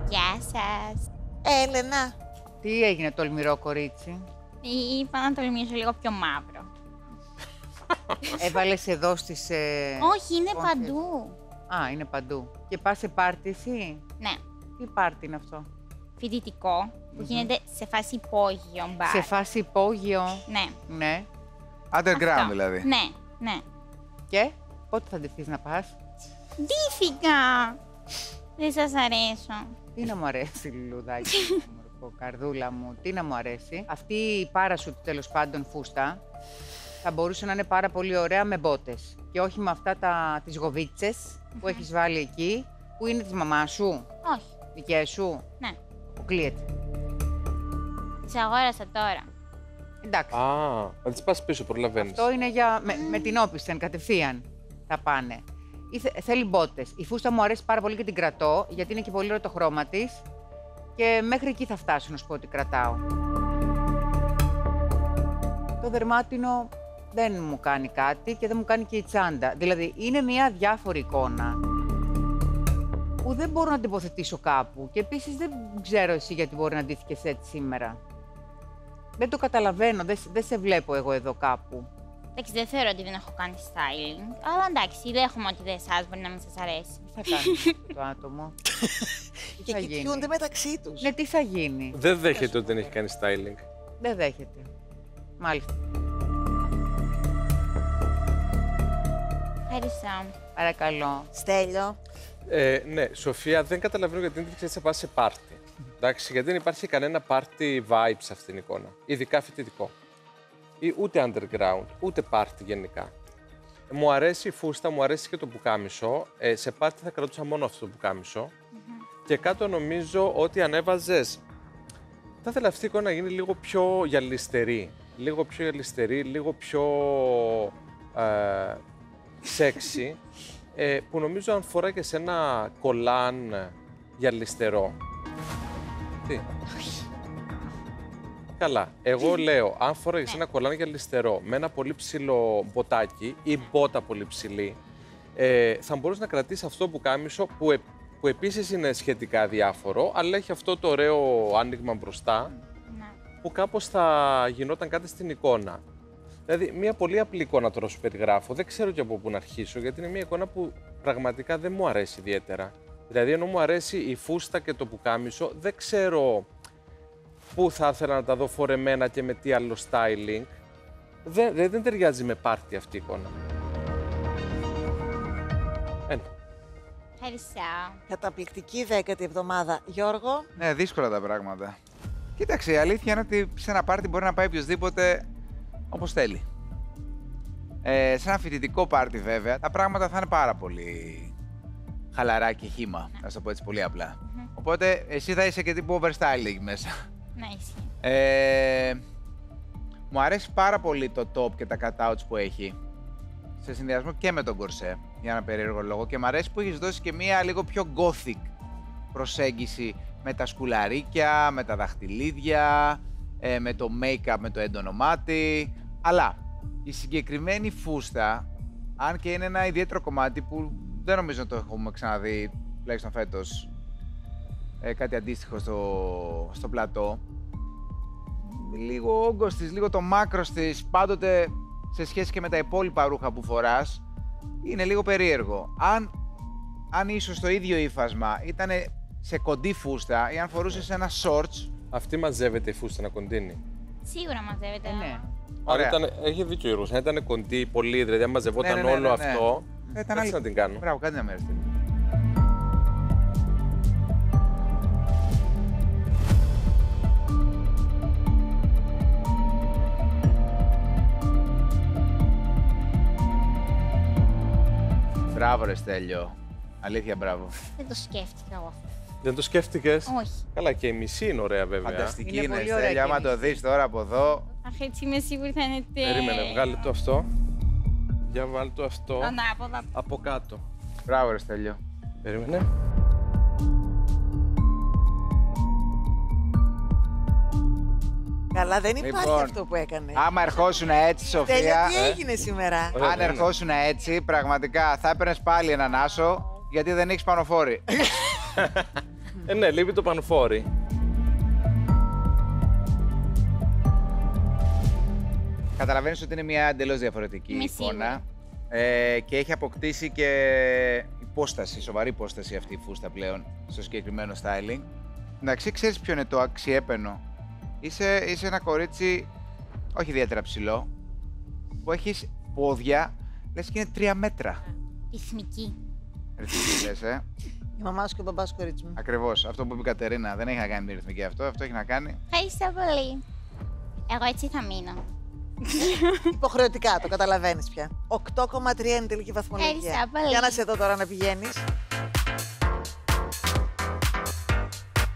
Γεια σας. Έλενα. Τι έγινε τολμηρό κορίτσι? Είπα να τολμήσω λίγο πιο μαύρο. Έβαλες εδώ στις... Όχι, είναι παντού. Α, είναι παντού. Και πας σε πάρτι εσύ? Ναι. Τι πάρτι είναι αυτό? Φοιτητικό, που γίνεται σε φάση υπόγειο μπαρ. Σε φάση υπόγειο. Ναι. Ναι. Underground Αυτό. δηλαδή. Ναι, ναι. Και πότε θα ντυθείς να πας? Ντύθηκα. Δεν σας αρέσω. Τι να μου αρέσει, Λουλουδάκι μου, καρδούλα μου, τι να μου αρέσει. Αυτή η πάρασουτ, τέλος πάντων, φούστα, θα μπορούσε να είναι πάρα πολύ ωραία με μπότες. Και όχι με αυτά τις γοβίτσες που έχεις βάλει εκεί, που είναι της μαμάς σου. Όχι. Δικές σου. Ναι. Αποκλείεται. Τις αγόρασα τώρα. Εντάξει. Να τις πας πίσω, προλαβαίνεις. Αυτό είναι για... με την όπισθεν, κατευθείαν θα πάνε. Θέλει μπότες. Η φούστα μου αρέσει πάρα πολύ και την κρατώ, γιατί είναι και πολύ ωραίο το χρώμα της. Και μέχρι εκεί θα φτάσω, να σου πω ότι κρατάω. Το δερμάτινο δεν μου κάνει κάτι και δεν μου κάνει και η τσάντα. Δηλαδή, είναι μια διάφορη εικόνα που δεν μπορώ να την υποθετήσω κάπου. Και επίσης δεν ξέρω εσύ γιατί μπορεί να ντύθηκες έτσι σήμερα. Δεν το καταλαβαίνω, δεν σε βλέπω εγώ εδώ κάπου. Εντάξει, δεν θεωρώ ότι δεν έχω κάνει styling. Αλλά εντάξει, δέχομαι ότι δεν εσάς μπορεί να μην σας αρέσει. Τι θα κάνει το άτομο? Και κοιτιούνται μεταξύ τους. Ναι, τι θα γίνει? Δεν δέχεται ότι δεν έχει κάνει styling. Δεν δέχεται. Μάλιστα. Ευχαριστώ. Παρακαλώ. Στέλιο. Ναι, Σοφία, δεν καταλαβαίνω γιατί δεν ξέρεις να πας σε πάρτι. Εντάξει, γιατί δεν υπάρχει κανένα party vibe σε αυτήν την εικόνα. Ειδικά φοιτητικό. Ή ούτε underground, ούτε party γενικά. Μου αρέσει η φούστα, μου αρέσει και το πουκάμισο. Σε πάρτι θα κρατούσα μόνο αυτό το πουκάμισο. Και κάτω νομίζω ότι ανέβαζες. Θα ήθελα αυτή η εικόνα να γίνει λίγο πιο γυαλιστερή. Λίγο πιο γυαλιστερή, λίγο πιο sexy. Που νομίζω αν φοράει και σε ένα κολάν γυαλιστερό. Τι. Καλά. Εγώ λέω, αν φοράγες ένα κολάν γυαλιστερό με ένα πολύ ψηλό μποτάκι ή μπότα πολύ ψηλή, θα μπορούσε να κρατήσει αυτό που κάμισο που επίσης είναι σχετικά διάφορο, αλλά έχει αυτό το ωραίο άνοιγμα μπροστά, που κάπως θα γινόταν κάτι στην εικόνα. Δηλαδή, μια πολύ απλή εικόνα τώρα σου περιγράφω, δεν ξέρω και από πού να αρχίσω, γιατί είναι μια εικόνα που πραγματικά δεν μου αρέσει ιδιαίτερα. Δηλαδή, ενώ μου αρέσει η φούστα και το πουκάμισο, δεν ξέρω πού θα ήθελα να τα δω φορεμένα και με τι άλλο styling. Δεν ταιριάζει με πάρτι αυτή η εικόνα. Ευχαριστώ. Καταπληκτική 10η εβδομάδα. Γιώργο. Ναι, δύσκολα τα πράγματα. Κοίταξε, η αλήθεια είναι ότι σε ένα πάρτι μπορεί να πάει οποιοδήποτε όπως θέλει. Σε ένα φοιτητικό πάρτι, βέβαια, τα πράγματα θα είναι πάρα πολύ χαλαρά και χύμα, να το πω έτσι πολύ απλά. Οπότε, εσύ θα είσαι και τύπου overstyling μέσα. Ναι, ισχύει. Μου αρέσει πάρα πολύ το top και τα cutouts που έχει, σε συνδυασμό και με τον κορσέ, για ένα περίεργο λόγο. Και μου αρέσει που έχεις δώσει και μία λίγο πιο gothic προσέγγιση με τα σκουλαρίκια, με τα δαχτυλίδια, με το make-up, με το έντονο μάτι. Αλλά η συγκεκριμένη φούστα, αν και είναι ένα ιδιαίτερο κομμάτι που δεν νομίζω να το έχουμε ξαναδεί, τουλάχιστον φέτος, κάτι αντίστοιχο στο πλατό. Λίγο ο όγκος της, λίγο το μάκρος της, πάντοτε σε σχέση και με τα υπόλοιπα ρούχα που φοράς, είναι λίγο περίεργο. Αν ίσως το ίδιο ύφασμα ήταν σε κοντή φούστα ή αν φορούσες ένα shorts. Αυτή μαζεύεται η φούστα να κοντίνει. Σίγουρα μαζεύεται. Ναι. Ωραία. Έχει δίκιο ο Γιώργος. Αν ήταν κοντή πολύ, δηλαδή αν μαζευόταν όλο αυτό, έτσι να την κάνω. Μπράβο, κάτι να με έρθει. Μπράβο ρε Στέλιο. Αλήθεια, μπράβο. Δεν το σκέφτηκα εγώ αυτό. Δεν το σκέφτηκες? Όχι. Καλά, και η μισή είναι ωραία βέβαια. Φανταστική Είναι είναι, πολύ ωραία Στέλιο. και Άμα η το μισή. δεις τώρα από εδώ. Αχ, έτσι είμαι σίγουρη θα είναι τέλειο. Περίμενε, βγάλε το αυτό. Για βάλ το αυτό Ανάποδα. από κάτω. Μπράβο ρε Στέλιο. Περίμενε. Καλά, δεν υπάρχει Λοιπόν, αυτό που έκανε. Άμα ερχόσουν έτσι, Τέλεια, Σοφία, τι έγινε σήμερα. Ωραία, αν ναι, ναι. ερχόσουν έτσι, πραγματικά θα έπαιρνες πάλι έναν άσο, γιατί δεν έχεις πανοφόρη. Ναι, λείπει το πανφόρι. Καταλαβαίνεις ότι είναι μια εντελώς διαφορετική Είμαι εικόνα. Και έχει αποκτήσει και υπόσταση, σοβαρή υπόσταση αυτή η φούστα πλέον στο συγκεκριμένο styling. Εντάξει, ξέρεις ποιο είναι το αξιέπαινο. Είσαι ένα κορίτσι, όχι ιδιαίτερα ψηλό, που έχεις πόδια, λες και είναι 3 μέτρα. Ρυθμική. Ρυθμική λες, Η μαμά σου και ο μπαμπάς, κορίτσι μου. Ακριβώς. Αυτό που είπε η Κατερίνα δεν έχει να κάνει με τη ρυθμική αυτό. Αυτό έχει να κάνει. Ευχαριστώ πολύ. Εγώ έτσι θα μείνω. Υποχρεωτικά, το καταλαβαίνεις πια. 8,3 είναι η τελική βαθμολογία. Ευχαριστώ πολύ. Για να σε δω τώρα να πηγαίνεις.